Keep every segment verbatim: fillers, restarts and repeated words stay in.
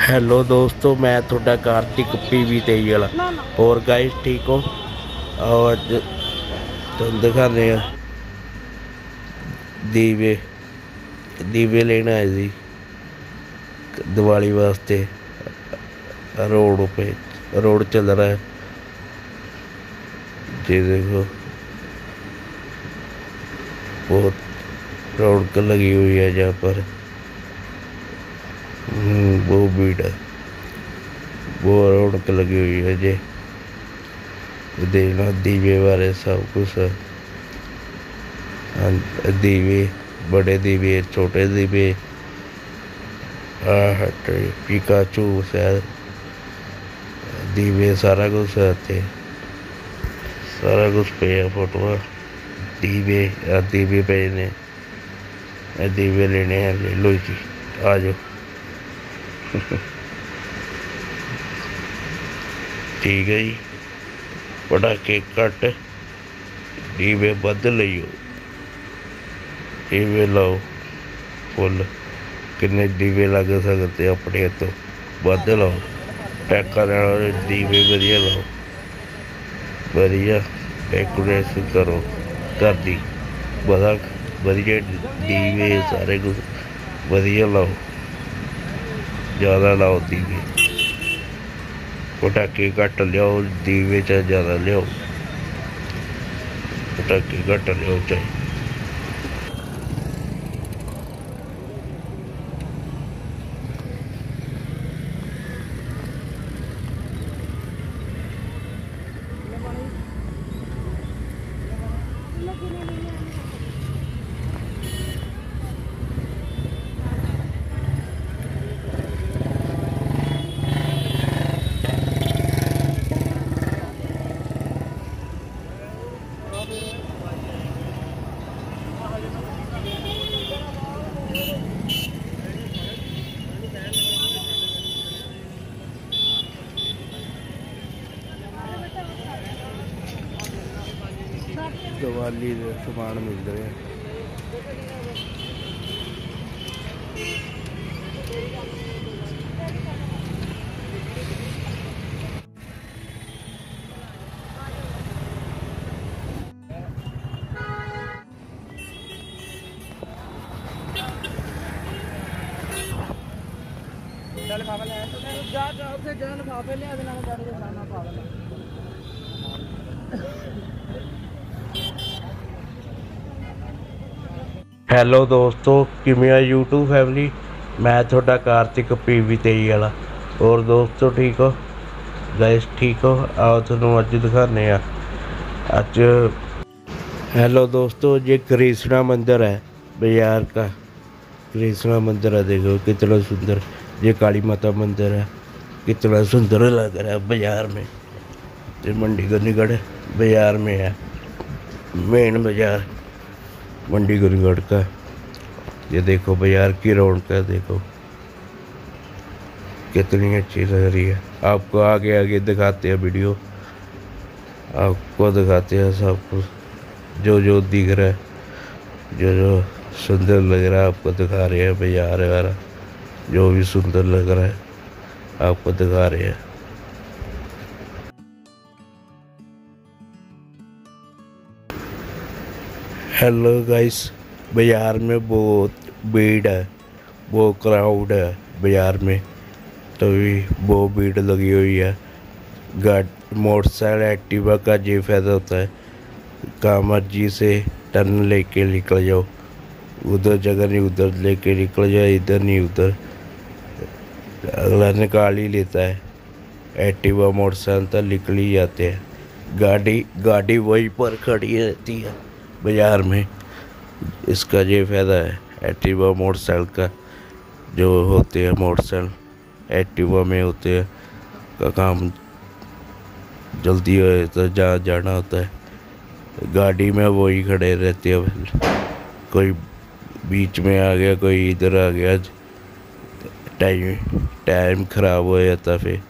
Hello दोस्तों, मैं थोड़ा कार्तिक पीवी तेई वाला। और गाइस ठीक हो? और अज तुम दिखाने दीवे दीवे लेना है जी दिवाली वास्ते। रोड पे रोड चल रहा है जी, देखो बहुत रौनक लगी हुई है जहाँ पर। वो भीड़ है, वो रौनक लगी हुई है जी। देखना दीवे बारे सब कुछ है। दीवे, बड़े दीवे, छोटे दीवे, पिकाचू शायद दीवे सारा कुछ आते, सारा कुछ पे है। फोटो दीवे दीवे पे ने दीवे लेने हैं, ले लो जी, आ जाओ। ठीक है जी, पटाखे घट, दीवे बद लियो, दीवे लाओ फुल। किन्ने दीवे लग सकते अपने तो बद लाओ, टैका दीवे वधिया लाओ, वधिया डेकोरेशन करो घर दी, बड़ा वधिया दीवे सारे कुछ वधिया लाओ, ज़्यादा लाओ दीवे। पटाखे घट लियाओ, दीवे चाहे ज़्यादा लियाओ, पटाखे घट लियाओ चाहे। दिवाली के समान मिल रहे हैं। हेलो दोस्तों, किमें यूट्यूब फैमिली, मैं थोड़ा कार्तिक पीवी तेई वाला। और दोस्तों ठीक हो? गाइस ठीक हो? आओ थोनों अज दिखाने अज। हेलो दोस्तों, ये कृष्णा मंदिर है बाजार का। कृष्णा मंदिर है, देखो कितना सुंदर। ये काली माता मंदिर है, कितना सुंदर लग रहा है बाजार में। ये मंडी गंजगढ़ बाजार में है, मेन बाजार मंडी गंजगढ़ का। ये देखो बाजार की रौनक है, देखो कितनी अच्छी लग रही है। आपको आगे आगे दिखाते हैं वीडियो, आपको दिखाते हैं सब कुछ जो जो दिख रहा है, जो जो सुंदर लग रहा है आपको दिखा रहे हैं। बाजार वगैरह जो भी सुंदर लग रहा है आपको दिखा रहे हैं। हेलो गाइस, बाजार में बहुत भीड़ है, वो क्राउड है बाजार में, तो भी बहुत भीड़ लगी हुई है। गाड़ी मोटरसाइकिल एक्टिवा का ये फायदा होता है, कहाँ मर्जी से टर्न लेके निकल जाओ, उधर जगह नहीं उधर लेके निकल जाओ, इधर नहीं उधर, अगला निकाल ही लेता है। एक्टिवा मोटरसाइकिल तो निकल ही जाते हैं, गाड़ी गाड़ी वहीं पर खड़ी रहती है बाजार में। इसका ये फ़ायदा है एक्टिवा मोटरसाइकिल का, जो होते हैं मोटरसाइकिल एक्टिवा में होते हैं का काम जल्दी हो तो जहाँ जाना होता है, गाड़ी में वही खड़े रहते हैं। कोई बीच में आ गया, कोई इधर आ गया, टाइम टाइम ख़राब हो जाता। फिर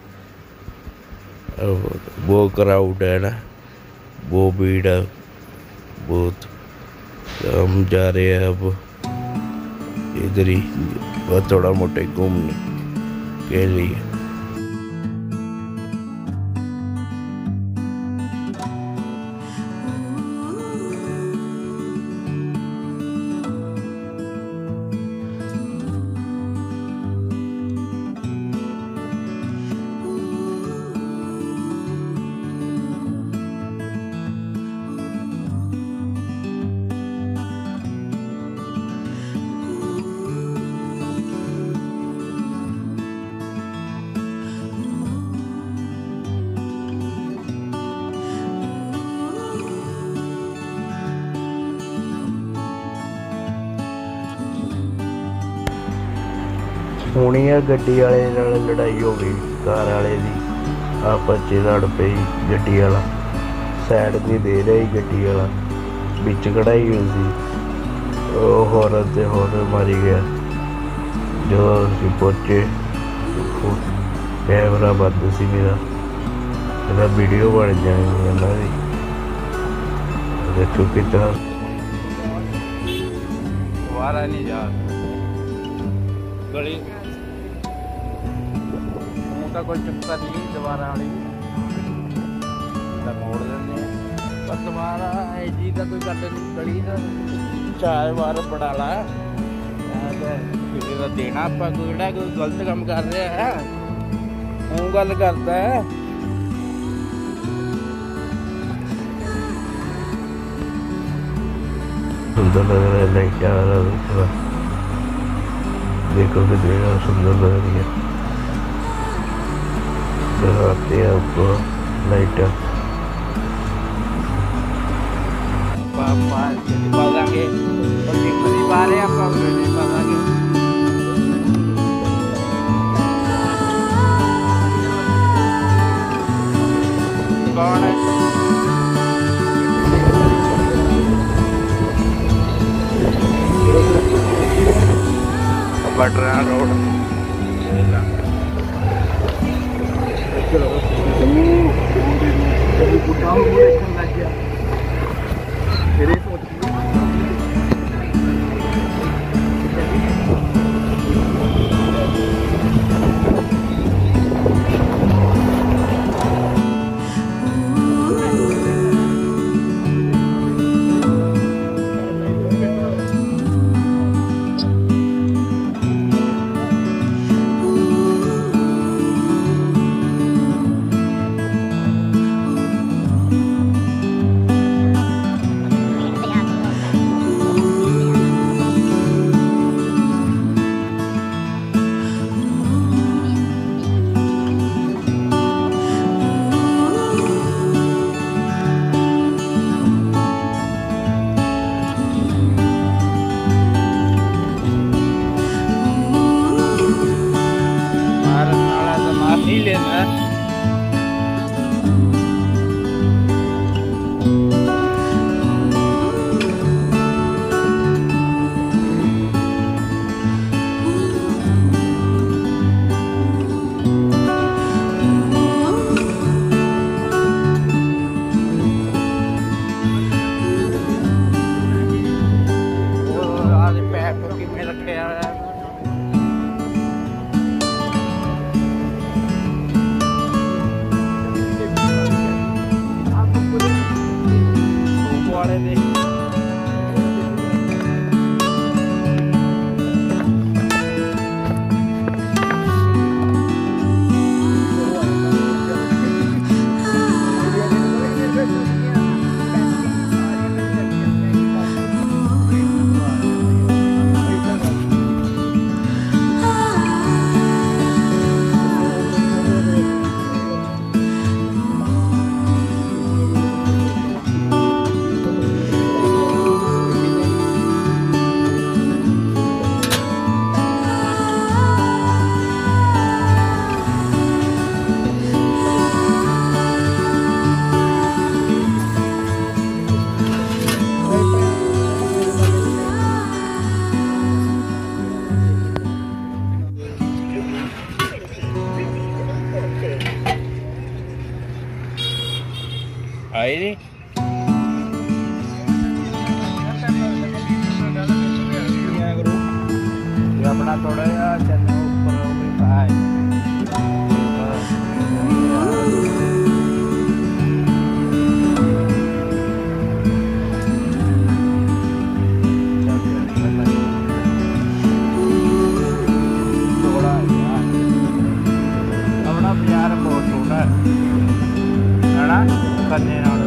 वो क्राउड है ना, वो भीड़ है बहुत। हम जा रहे हैं अब इधर ही, थोड़ा मोटे घूमने। के लिए। होनी है गड्डी वाले नाल लड़ाई हो गई, कार वाले दी आपस च लड़ पई। गड्डी वाला साइड नहीं दे रहा, गड्डी वाला बिच कढ़ाई हुई सी, हॉर्न ते हॉर्न मारी गया। जो असीं पहुंचे कैमरा बंद सी मेरा, मेरा वीडियो बन जानी इन्हां दी। देखो कितना दोबारा नहीं जा गली का कोई चक्कर नहीं, दोबारा वाली मोड़ देंगे पर दोबारा जी का कोई गल नहीं। गली का चार बार बड़ा ला किसी का देना आप कोई कोई गलत काम कर रहा है हूँ गल करता है। सुंदर लग रहा है लाइट आ रहा है, देखो कितना सुंदर लग रही है। दिखाते हैं आपको लाइट कौन है बटरा रोड आई नहीं अपना थोड़ा ऊपर खन्ने